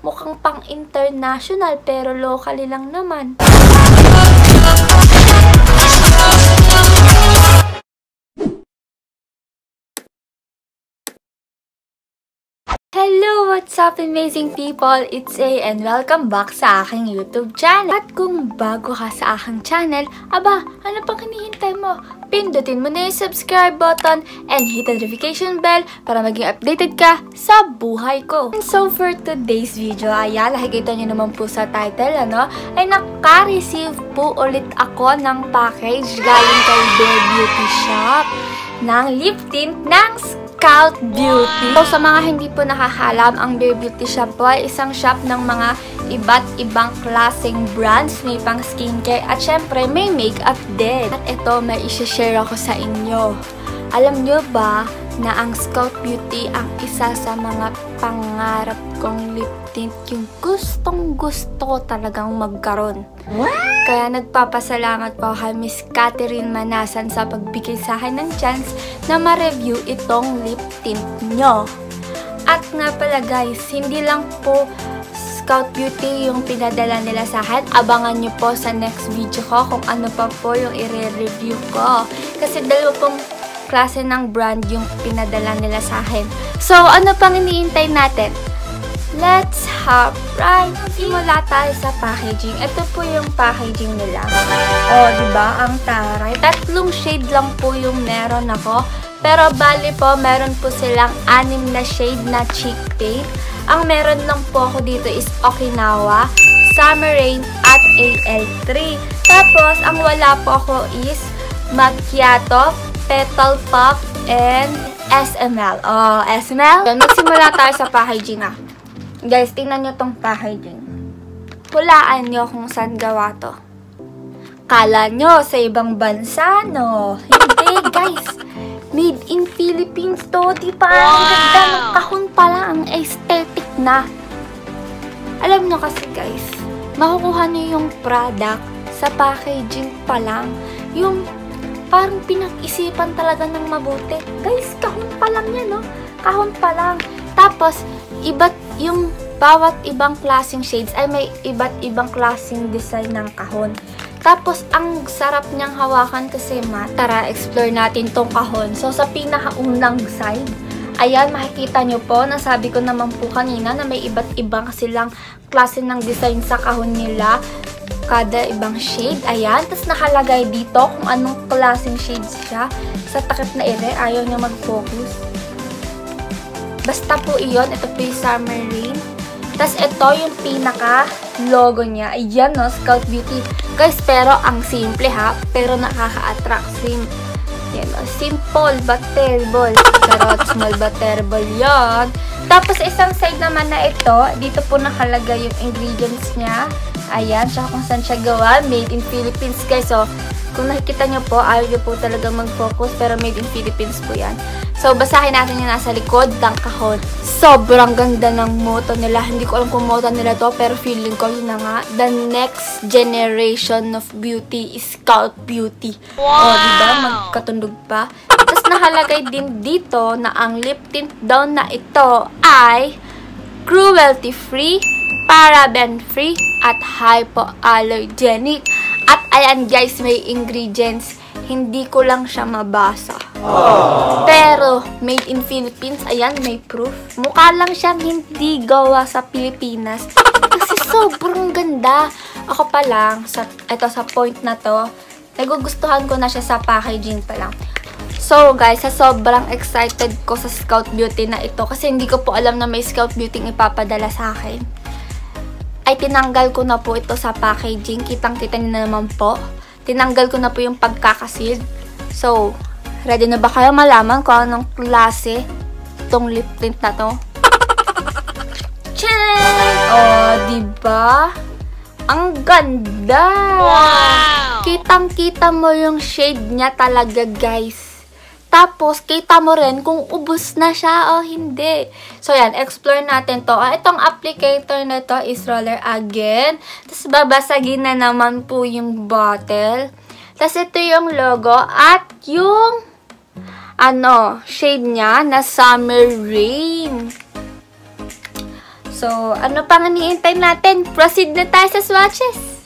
Mukhang pang-international pero locally lang naman. Hello! What's up, amazing people? It's A and welcome back sa aking YouTube channel. At kung bago ka sa aking channel, aba, ano pang hinihintay mo? Pindutin mo na yung subscribe button and hit the notification bell para maging updated ka sa buhay ko. And so for today's video, ayan, nakikita nyo naman po sa title, ay naka-receive po ulit ako ng package galing kay Beauty Shop ng lip tint ng Scott Beauty. So, sa mga hindi po nakakalam, ang Beauty Shop po ay isang shop ng mga iba't ibang klaseng brands. May pang skincare at syempre may makeup din. At ito, may isi-share ako sa inyo. Alam nyo ba na ang Scott Beauty ang isa sa mga pangarap kong lip tint, yung gustong-gusto talagang magkaroon. What? Kaya nagpapasalamat po kay Miss Catherine Manasan sa pagbigay sa akin ng chance na ma-review itong lip tint nyo. At nga pala guys, hindi lang po Scott Beauty yung pinadala nila sa akin. Abangan nyo po sa next video ko kung ano pa po yung i-review ko. Kasi dalawa pong klase ng brand yung pinadala nila sa akin. So, ano pang iniintay natin? Let's hop right. Simula tayo sa packaging. Ito po yung packaging nila. O, diba? Ang taray. 3 shade lang po yung meron ako. Pero bali po, meron po silang 6 na shade na Chicc Paint. Ang meron lang po ako dito is Okinawa, Summer Rain, at AL3. Tapos, ang wala po ako is Macchiato, Petal Pop, and SML. Oh, SML? Magsimula tayo sa packaging na. Guys, tingnan nyo tong packaging. Hulaan nyo kung saan gawa to. Kala nyo sa ibang bansa, no? Hindi, guys. Made in Philippines to. Diba? Ang ganda ng kahon pala. Ang aesthetic na. Alam nyo kasi, guys, makukuha nyo yung product sa packaging pa lang. Yung parang pinag-isipan talaga ng mabuti. Guys, kahon pa lang yan, no? Kahon pa lang. Tapos, yung bawat ibang klaseng shades ay may iba't ibang klaseng design ng kahon. Tapos, ang sarap niyang hawakan kasi matte. Tara, explore natin tong kahon. So, sa pinakaunang side, ayan, makikita nyo po, nasabi ko naman po kanina na may iba't ibang silang klase ng design sa kahon nila. Kada ibang shade, ayan. Tapos, nakalagay dito kung anong klaseng shades siya. Sa takip na ere, ayaw niya mag-focus. Basta po iyon. Ito po yung Summer Rain. Tapos ito yung pinaka-logo niya. Ayan, no? Scott Beauty. Guys, pero ang simple ha. Pero nakaka-attract. Yan, no? Simple but terrible. Pero small but terrible yan. Tapos isang side naman na ito. Dito po nakalagay yung ingredients niya. Ayan. Tsaka kung saan siya gawa. Made in Philippines, guys. So, kung nakikita nyo po, ayaw nyo po talaga mag-focus. Pero made in Philippines po yan. So, basahin natin yung nasa likod ng kahon. Sobrang ganda ng motto nila. Hindi ko alam kung motto nila to, pero feeling ko yun na nga. The next generation of beauty is Scott Beauty. Wow! O, diba? Magkatundog pa. Tapos, nakalagay din dito na ang lip tint daw na ito ay cruelty-free, paraben-free, at hypoallergenic. At ayan guys, may ingredients. Hindi ko lang siya mabasa. Aww. Pero, made in Philippines, ayan, may proof. Mukha lang siyang hindi gawa sa Pilipinas. Kasi sobrang ganda. Ako pa lang, ito sa point na to, nagugustuhan ko na siya sa packaging pa lang. So guys, sobrang excited ko sa Scott Beauty na ito. Kasi hindi ko po alam na may Scott Beauty ipapadala sa akin. Ay tinanggal ko na po ito sa packaging. Kitang-kita niyo na naman po. Tinanggal ko na po yung pagkakasealed. So, ready na ba kayo malaman kung anong klase itong lip tint na to? Tcharan! Oh, diba? Ang ganda! Wow! Kitang-kita mo yung shade niya talaga, guys. Tapos, kita mo rin kung ubos na siya o hindi. So, yan. Explore natin to. Itong applicator na to is roller again. Tapos, babasagin na naman po yung bottle. Tapos, ito yung logo at yung shade niya na Summer Rain. So, ano pang iniintay natin? Proceed na tayo sa swatches!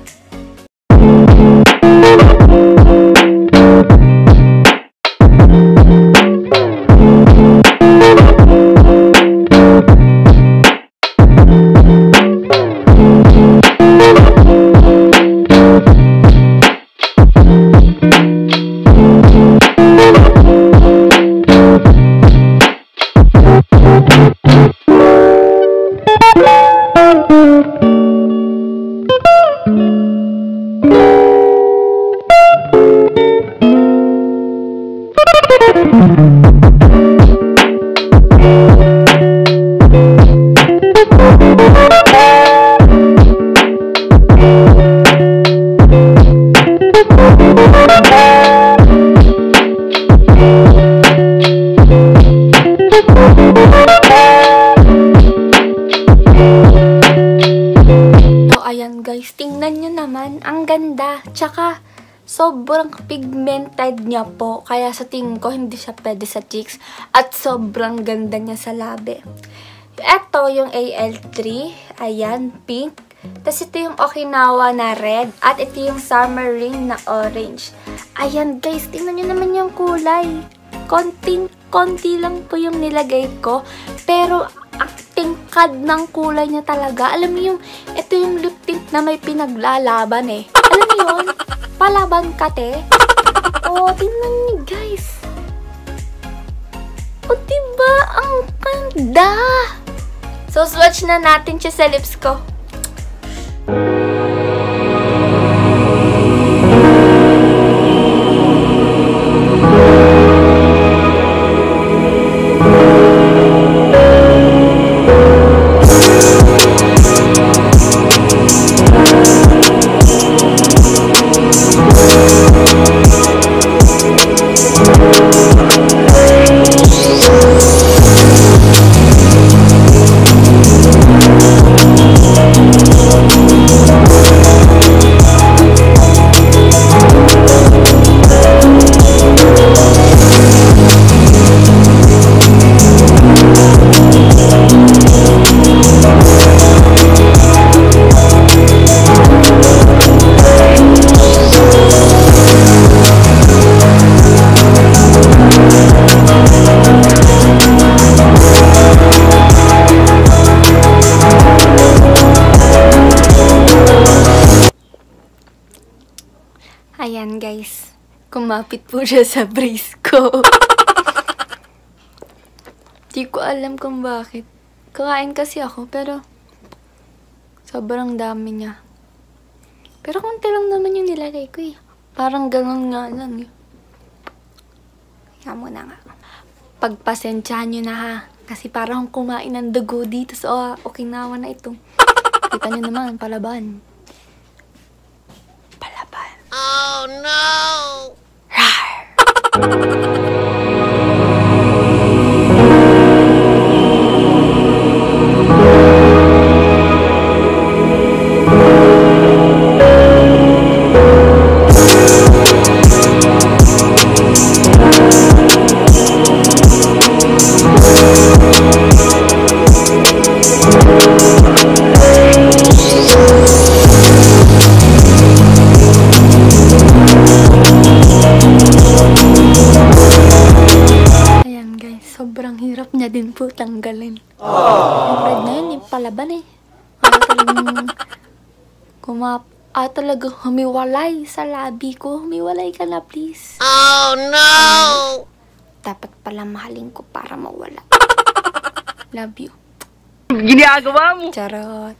Guys, tingnan nyo naman, ang ganda. Tsaka, sobrang pigmented niya po. Kaya sa tingin ko, hindi siya pwede sa cheeks. At sobrang ganda niya sa labi. Ito yung AL3. Ayan, pink. Tapos ito yung Okinawa na red. At ito yung Summer Rain na orange. Ayan guys, tingnan nyo naman yung kulay. Konti lang po yung nilagay ko. Pero, ang tingkad ng kulay niya talaga. Alam mo yung, ito yung lip tint na may pinaglalaban eh. Alam mo yun? Palaban ka, te. Oh, tingnan niyo, guys. O, diba? Ang ganda. So, swatch na natin siya sa lips ko. Ayan guys, kumapit po siya sa brace ko. Di ko alam kung bakit. Kakain kasi ako, pero sobrang dami niya. Pero konti lang naman yung nilagay ko eh. Parang ganun nga lang eh. Kaya muna nga. Pagpasensyahan nyo na ha. Kasi parang kumain ng dugo dito sa Okinawa na ito. Kita nyo naman, palaban. Oh no! Din po tanggalin. Yung red na yun, yung palaban eh. Talagang humiwalay sa labi ko. Humiwalay ka na, please. Oh, no! Dapat pala mahalin ko para mawala. Love you. Ginagawa mo! Charot.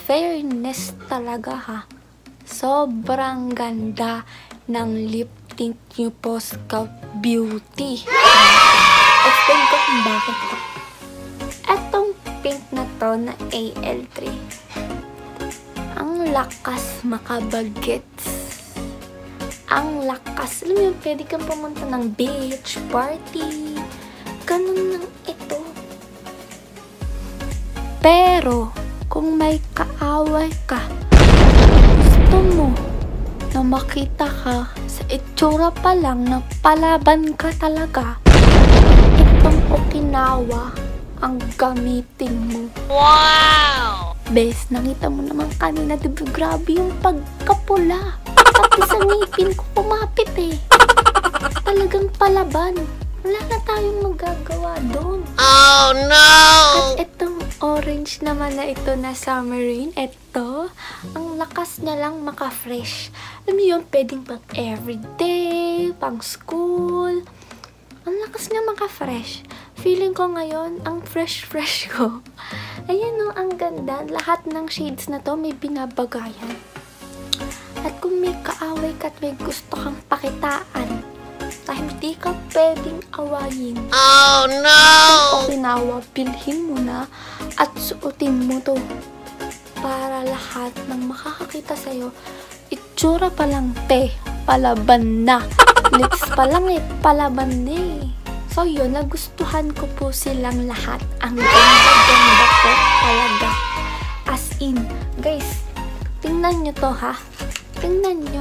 fairness talaga ha. Sobrang ganda ng lip tint nyo po, Scout Beauty. Explain ko kung bakit po. Etong pink na to na AL3. Ang lakas makabagets. Ang lakas. Alam mo yun, pwede kang pumunta ng beach, party. Ganun lang ito. Pero, kung may kaaway ka, gusto mo na makita ka sa itsura pa lang na palaban ka talaga, itong Okinawa ang gamitin mo. Wow! Bes, nakita mo naman kanina, diba grabe yung pagkapula. Pati sa ngipin ko kumapit eh. Talagang palaban. Wala na tayong magagawa doon. Oh no! At itong orange naman na ito na summer rain, ito, ang lakas niya lang maka-fresh. Alam mo yun, pwedeng pang everyday, pang school. Ang lakas niya maka-fresh. Feeling ko ngayon, ang fresh ko. Ayan o, ang ganda. Lahat ng shades na to may binabagayan. At kung may kaaway ka at may gusto kang pakitaan, dahil hindi ka pwedeng awayin. Oh no! Okinawa, bilhin mo na at suotin mo to. Para lahat ng makakakita sa'yo, itsura pa lang palaban na. Lips pa lang palaban na eh. So yun, nagustuhan ko po silang lahat. Ang ganda-ganda po talaga. As in, guys, tingnan nyo to ha. Tingnan nyo.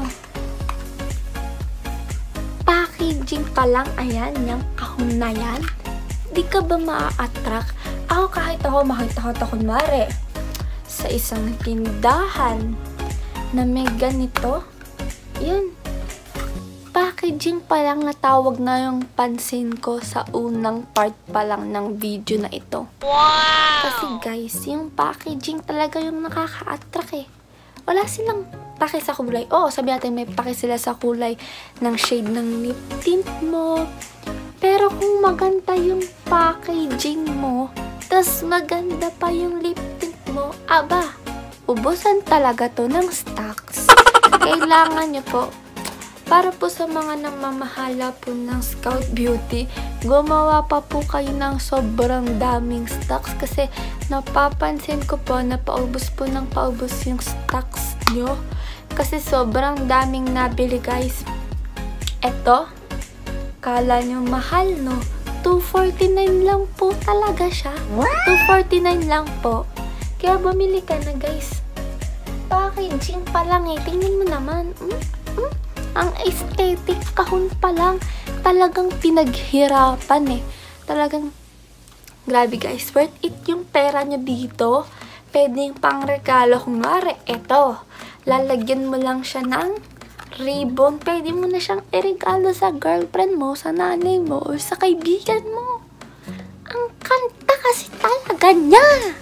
Packaging pa lang, ayan, yung kahon na yan. Di ka ba maa-attract? Ako kahit ako makita ko kunwari sa isang tindahan na may ganito, yun. Packaging pa lang natawag na yung pansin ko sa unang part pa lang ng video na ito. Wow! Kasi guys, yung packaging talaga yung nakaka-attract eh. Wala silang pake sa kulay. Oo, sabi natin may pake sila sa kulay ng shade ng lip tint mo. Pero kung maganda yung packaging mo, tas maganda pa yung lip tint mo, aba, ubusan talaga to ng stocks. Kailangan nyo po, para po sa mga namamahala po ng Scout Beauty, gumawa pa po kayo ng sobrang daming stocks kasi napapansin ko po na paubos po ng paubos yung stocks nyo kasi sobrang daming nabili guys. Eto, kala nyo mahal no? $249 lang po talaga siya. $249 lang po. Kaya bumili ka na guys. Packaging pa lang eh. Tingnan mo naman. Ang aesthetic, kahon pa lang. Talagang pinaghirapan eh. Talagang, grabe guys, worth it yung pera nyo dito. Pwedeng pang regalo. Kunwari, eto, lalagyan mo lang siya ng ribbon. Pwede mo na siyang iregalo sa girlfriend mo, sa nanay mo, o sa kaibigan mo. Ang kanta kasi talaga niya.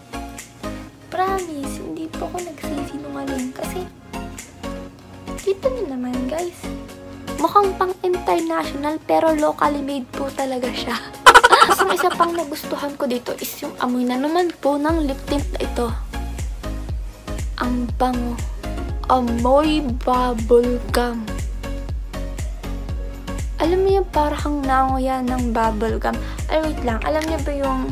Promise, hindi po ako nagsisinungaling kasi kita nyo naman guys, mukhang pang international pero locally made po talaga siya. Ang isa pang nagustuhan ko dito is yung amoy na naman po ng lip tint na ito. Ang bango. Amoy bubblegum. Alam mo yung parang nanguya ng bubblegum. Ay wait lang, alam niyo ba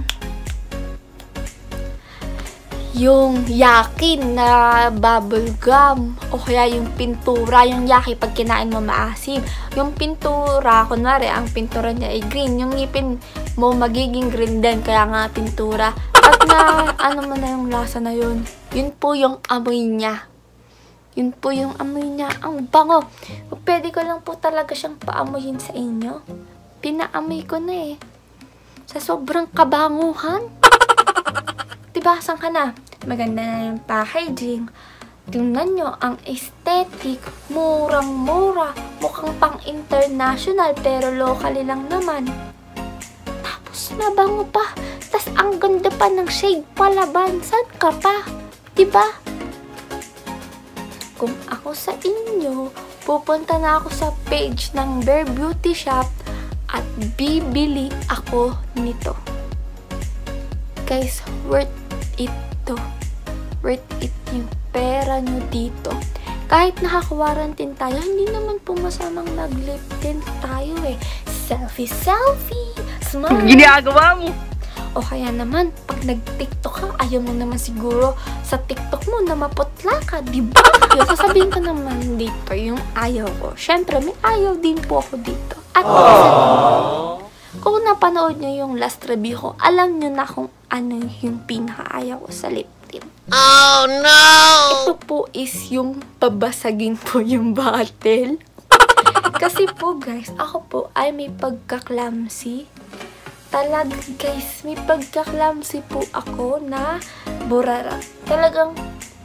yung yakin na bubblegum o kaya yung pintura, yung yaki pag kinain mo maasim. Yung pintura, kunwari, ang pintura niya ay green. Yung ngipin mo magiging green din, kaya nga pintura. At na, ano mo na yung lasa na yun. Yun po yung amoy niya. Yun po yung amoy niya. Ang bango. Pwede ko lang po talaga siyang paamoyin sa inyo. Pinaamoy ko na eh. Sa sobrang kabanguhan. Diba, saan ka na? Maganda na yung packaging. Tingnan nyo, ang aesthetic, murang-mura, mukhang pang-international, pero locally lang naman. Tapos, mabango pa. Tapos, ang ganda pa ng shade palaban. Saan ka pa? Diba? Kung ako sa inyo, pupunta na ako sa page ng Bear Beauty Shop at bibili ako nito. Guys, worth it to. worth it yung pera nyo dito. Kahit naka-quarantine tayo, hindi naman po masamang nag-lip tint tayo eh. Selfie! Smile! Ginagawa mo! O kaya naman, pag nag-TikTok ka, ayaw mo naman siguro sa TikTok mo na maputla ka, diba? Yung sasabihin ko naman dito, yung ayaw ko. Syempre, may ayaw din po ako dito. At kung napanood nyo yung last review ko, alam nyo na kung ano yung pinaka-ayaw ko sa lip tint. Oh no! Ito po is yung pabasagin po yung bottle. Kasi po guys, ako po ay may pagka-clumsy. Talaga guys, may pagka-clumsy po ako na burara. Talagang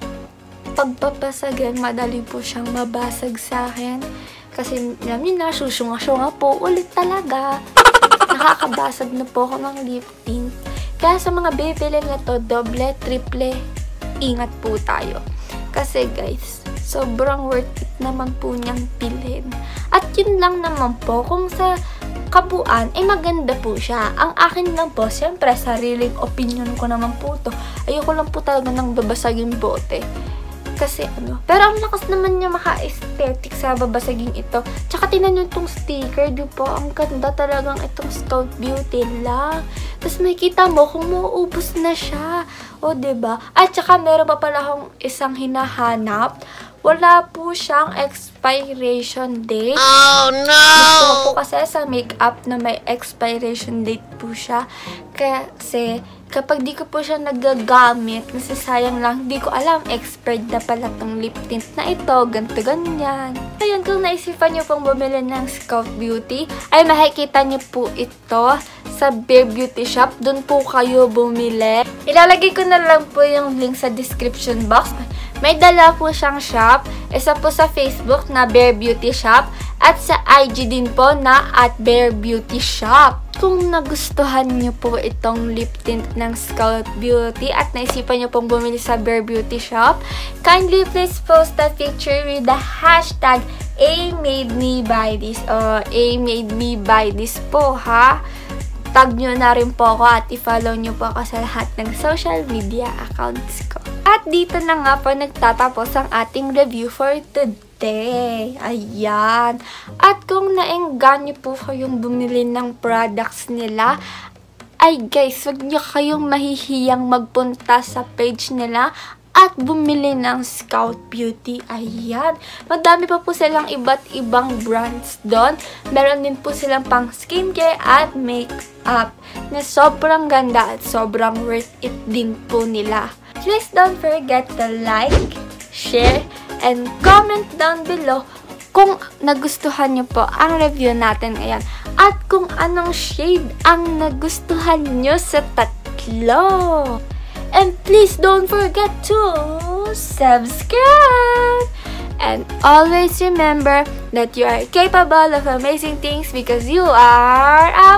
pagpapasagan, madali po siyang mabasag sa akin. Kasi namin na, susunga-sunga po ulit talaga. Nakakabasag na po ako ng lip tint. Kaya sa mga bibili na to, doble, triple, ingat po tayo. Kasi guys, sobrang worth it naman po niyang bilhin. At yun lang naman po, kung sa kabuuan, ay maganda po siya. Ang akin lang po, siyempre, sariling opinion ko naman po to. Ayoko lang po talaga ng babasaging bote. Kasi ano, pero ang lakas naman niya maka-aesthetic sa babasaging ito. Tsaka tinan nyo itong sticker, di po? Ang ganda talagang itong Scott Beauty lang. Tapos makikita mo kung mauubos na siya. O, diba? At tsaka meron pa pala akong isang hinahanap. Wala po siyang expiration date. Oh no! Gusto ko po kasi sa makeup na may expiration date po siya. Kasi kapag di ko po siya nagagamit, nasasayang lang, di ko alam, expired na pala tong lip tint na ito, ganito, ganyan. Ayun, kung naisipan nyo pong bumili ng Scout Beauty, ay makikita nyo po ito sa Bare Beauty Shop. Doon po kayo bumili. Ilalagay ko na lang po yung link sa description box. May dala po siyang shop. Isa po sa Facebook na Bare Beauty Shop. At sa IG din po na @Bare Beauty Shop. Kung nagustuhan nyo po itong lip tint ng Scott Beauty at naisipan nyo pong bumili sa Bare Beauty Shop, kindly please post a picture with the hashtag aemeyzing or aemeyzing po ha. Tag nyo na rin po ako at i-follow nyo po ako sa lahat ng social media accounts ko. At dito na nga po nagtatapos ang ating review for today. Ayan. At kung naengganyo po kayong bumili ng products nila, ay guys, wag nyo kayong mahihiyang magpunta sa page nila at bumili ng Scout Beauty. Ayan. Madami pa po silang iba't ibang brands doon. Meron din po silang pang skincare at makeup na sobrang ganda at sobrang worth it din po nila. Please don't forget to like, share, and comment down below kung nagustuhan nyo po ang review natin ngayon. At kung anong shade ang nagustuhan nyo sa tatlo. And please don't forget to subscribe. And always remember that you are capable of amazing things because you are